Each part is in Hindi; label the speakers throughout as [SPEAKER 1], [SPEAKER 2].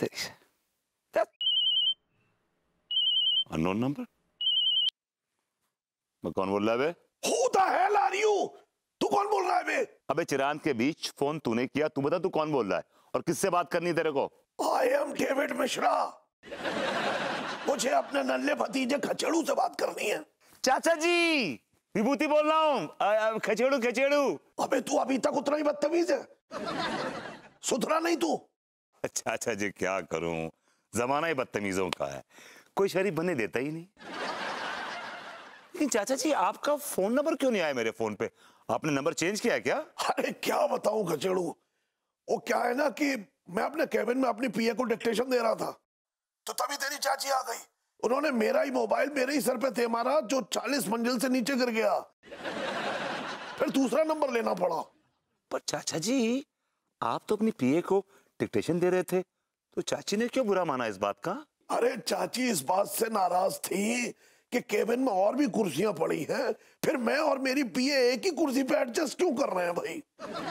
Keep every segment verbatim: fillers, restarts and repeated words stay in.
[SPEAKER 1] Unknown number. मैं कौन बोल रहा है बे?
[SPEAKER 2] Who the hell are you? तू कौन बोल रहा है बे?
[SPEAKER 1] अबे चिरांद के बीच फोन तूने किया, तू बता तू कौन बोल रहा है और किससे बात करनी है तेरे को?
[SPEAKER 2] I am David Mishra. मुझे अपने नन्हे भतीजे खचेड़ू से बात करनी है।
[SPEAKER 1] चाचा जी, विभूति बोल रहा हूँ। खचेड़ू खचेड़ू।
[SPEAKER 2] अबे तू अभी तक उतना ही बदतमीज है, सुधरा नहीं तू?
[SPEAKER 1] अच्छा अच्छा जी, क्या करूं, जमाना ही बदतमीजों का है, कोई शरीफ बनने देता ही नहीं। लेकिन चाचा जी, आपका फोन नंबर क्यों नहीं आया मेरे फोन पे? आपने नंबर चेंज किया है क्या?
[SPEAKER 2] अरे क्या बताऊं खचेड़ू, वो क्या है ना कि मैं अपने केबिन में अपनी पीए को डिक्टेशन दे रहा था, तो तभी तेरी चाची आ गई। उन्होंने मेरा ही मोबाइल मेरे ही सर पे थे मारा, जो चालीस मंजिल से नीचे गिर गया। फिर दूसरा नंबर लेना पड़ा।
[SPEAKER 1] पर चाचा जी, आप तो अपनी पीए को डिक्टेशन दे रहे थे, तो चाची ने क्यों बुरा माना इस बात का?
[SPEAKER 2] अरे चाची इस बात से नाराज थी कि केबिन में और भी कुर्सियां पड़ी हैं, फिर मैं और मेरी पीए एक ही कुर्सी पे एडजस्ट क्यों कर रहे हैं भाई?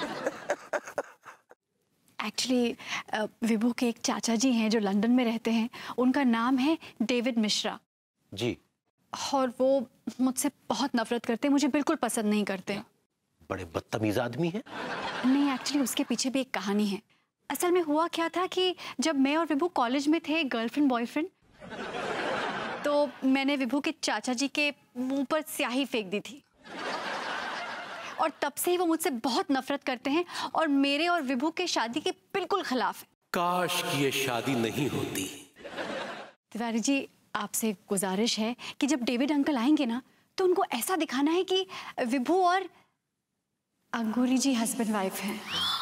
[SPEAKER 3] एक्चुअली विभू के एक चाचा जी हैं जो लंदन में रहते हैं, उनका नाम है डेविड मिश्रा
[SPEAKER 4] जी,
[SPEAKER 3] और वो मुझसे बहुत नफरत करते हैं, मुझे बिल्कुल पसंद नहीं करते।
[SPEAKER 4] बड़े बदतमीज आदमी हैं।
[SPEAKER 3] नहीं, एक्चुअली उसके पीछे भी एक कहानी है। असल में हुआ क्या था कि जब मैं और विभू कॉलेज में थे, गर्लफ्रेंड बॉयफ्रेंड, तो मैंने विभू के चाचा जी के मुंह पर स्याही फेंक दी थी, और तब से ही वो मुझसे बहुत नफरत करते हैं और मेरे और विभू के शादी के बिल्कुल खिलाफ है।
[SPEAKER 4] काश कि ये शादी नहीं होती।
[SPEAKER 3] तिवारी जी, आपसे गुजारिश है कि जब डेविड अंकल आएंगे ना, तो उनको ऐसा दिखाना है कि विभू और अंगूरी जी हस्बैंड वाइफ हैं।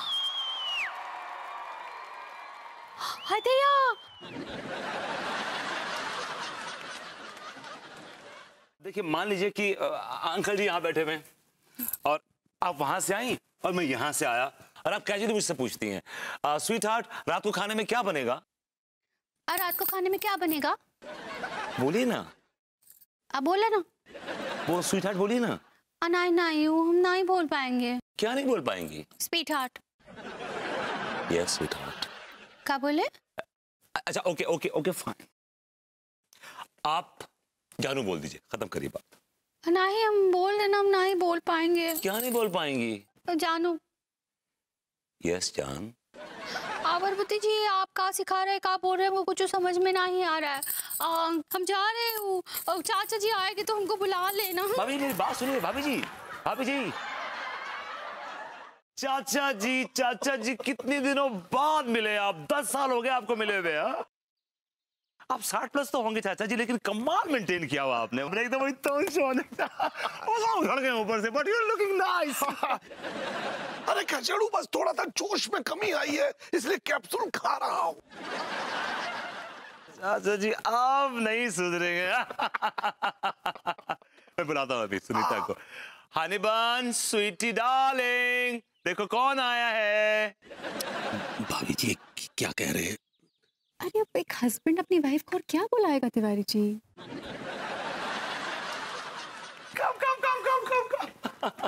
[SPEAKER 1] देखिए, मान लीजिए कि आ, अंकल जी यहाँ बैठे हुए हैं और आप वहां से आई और मैं यहाँ से आया, और आप कैजुअली मुझसे पूछती हैं, स्वीट हार्ट, रात को खाने में क्या बनेगा?
[SPEAKER 3] और रात को खाने में क्या बनेगा?
[SPEAKER 1] बोलिए ना।
[SPEAKER 3] अब बोला ना।
[SPEAKER 1] वो स्वीट हार्ट बोलिए ना।
[SPEAKER 3] नहीं नहीं, हम नहीं बोल पाएंगे।
[SPEAKER 1] क्या नहीं बोल पाएंगी?
[SPEAKER 3] Sweetheart.
[SPEAKER 1] Yes sweetheart.
[SPEAKER 3] क्या बोले?
[SPEAKER 1] अच्छा ओके ओके ओके फाइन, आप जानू बोल दीजिए, खत्म करिए बात।
[SPEAKER 3] नहीं, हम बोल देना, हम नहीं बोल पाएंगे।
[SPEAKER 1] क्या नहीं बोल पाएंगी?
[SPEAKER 3] तो जानू।
[SPEAKER 1] यस जान।
[SPEAKER 3] आबरपति जी, आप क्या सिखा रहे हैं, क्या बोल रहे हैं, वो कुछ समझ में नहीं आ रहा है। आ, हम जा रहे हैं, चाचा जी आएंगे तो हमको बुला लेना।
[SPEAKER 1] भाभी मेरी बात सुनिए, भाभी जी, भाभी जी। चाचा जी, चाचा जी कितने दिनों बाद मिले आप? दस साल हो गए आपको मिले हुए। हाँ, आप साठ प्लस तो होंगे चाचा जी, लेकिन कमाल मेंटेन किया हुआ आपने, एकदम उड़ गए ऊपर से, but you are looking nice.
[SPEAKER 2] अरे खचेड़ू, बस थोड़ा सा जोश में कमी आई है, इसलिए कैप्सूल खा रहा हूँ।
[SPEAKER 1] चाचा जी आप नहीं सुधरेंगे। मैं बुलाता हूँ अभी सुनीता को। हनी बन, स्वीटी डार्लिंग, देखो कौन आया है।
[SPEAKER 4] भाभी जी क्या कह रहे हैं?
[SPEAKER 3] अरे अब एक हस्बैंड अपनी वाइफ को और क्या बुलाएगा तिवारी जी?
[SPEAKER 1] कम कम कम कम कम कम।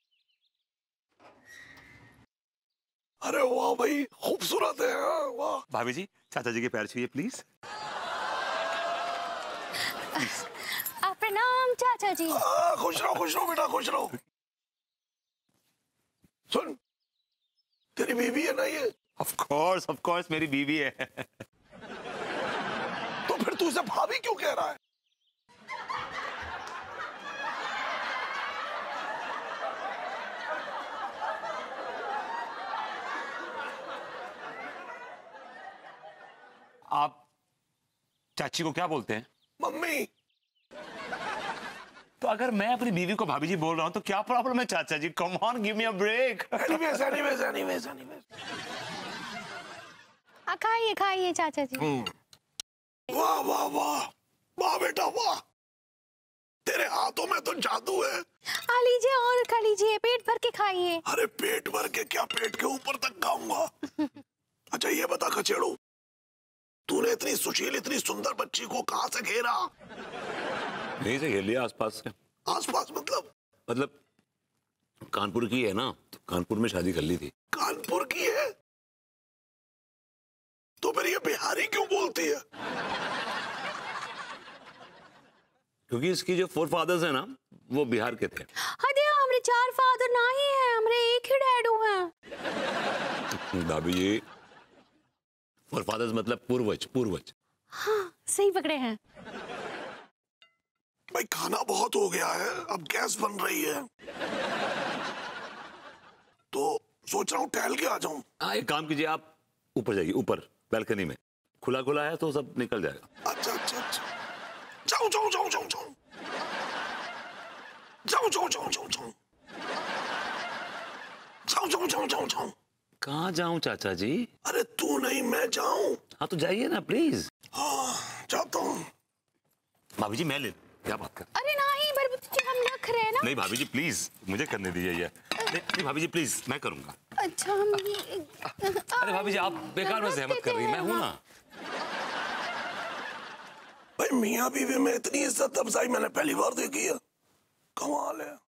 [SPEAKER 2] अरे वाह भाई, खूबसूरत है। वाह
[SPEAKER 1] भाभी जी, चाचा जी के पैर छूइए प्लीज।
[SPEAKER 3] प्रणाम चाचा जी।
[SPEAKER 2] आ, खुश रहो खुश रहो बेटा, खुश रहो। सुन, तेरी बीवी है ना ये?
[SPEAKER 1] ऑफ कोर्स ऑफ कोर्स मेरी बीवी है।
[SPEAKER 2] तो फिर तू इसे भाभी क्यों कह रहा है?
[SPEAKER 1] आप चाची को क्या बोलते हैं?
[SPEAKER 2] मम्मी।
[SPEAKER 1] तो अगर मैं अपनी बीवी को भाभी जी बोल रहा हूं तो क्या प्रॉब्लम है चाचा जी? Come on, give me a break.
[SPEAKER 2] Anyways anyways anyways anyways.
[SPEAKER 3] खाइए खाइए चाचा जी।
[SPEAKER 2] वाह वाह वाह वाह बेटा वाह, तेरे हाथों में तो जादू है।
[SPEAKER 3] खा लीजिए और खा लीजिए, पेट भर के खाइए।
[SPEAKER 2] अरे पेट भर के क्या, पेट के ऊपर तक खाऊंगा। अच्छा ये बता खचेड़ू, तूने इतनी सुशील इतनी सुंदर बच्ची को कहां से घेरा?
[SPEAKER 1] नहीं से घेर लिया, आसपास से।
[SPEAKER 2] आसपास मतलब?
[SPEAKER 1] मतलब कानपुर की है ना, तो कानपुर में शादी कर ली थी।
[SPEAKER 2] कानपुर की है तो फिर ये बिहारी क्यों बोलती है?
[SPEAKER 1] क्योंकि इसकी जो फोर फादर्स है ना वो बिहार के थे।
[SPEAKER 3] अरे हमारे चार फादर ना ही है, हमारे एक ही डैडू है।
[SPEAKER 1] भाभी जी, फोर फादर्स मतलब पूर्वज, पूर्वज।
[SPEAKER 3] हाँ सही पकड़े हैं।
[SPEAKER 2] भाई खाना बहुत हो गया है, अब गैस बन रही है, तो सोच रहा हूँ टहल के आ जाऊं।
[SPEAKER 1] हाँ एक काम कीजिए, आप ऊपर जाइए, ऊपर बैल्कनी में खुला खुला है तो सब निकल जाएगा।
[SPEAKER 2] अच्छा अच्छा अच्छा, जाऊं जाऊं जाऊं जाऊं जाऊं जाऊं जाऊं जाऊं जाऊं जाऊं जाऊं जाऊं जाऊं जाऊं जाऊं
[SPEAKER 1] कहाँ जाऊं चाचा जी?
[SPEAKER 2] अरे तू नहीं मैं जाऊं।
[SPEAKER 1] हाँ तो जाइए ना प्लीज।
[SPEAKER 2] हाँ जाता हूँ।
[SPEAKER 1] भाभी जी मैं ले, क्या बात कर?
[SPEAKER 3] अरे नहीं बरबुच्ची, हम रख रहे हैं ना।
[SPEAKER 1] नहीं भाभी जी प्लीज मुझे करने दीजिए ये। नहीं, नहीं भाभी जी प्लीज, मैं करूंगा।
[SPEAKER 3] अच्छा हम
[SPEAKER 1] अरे भाभी जी आप बेकार में सहमत कर रही हैं, मैं हूं ना।
[SPEAKER 2] भाई मियाँ बीवी में इतनी इज्जत अफजाई मैंने पहली बार देखी है। कमाल है।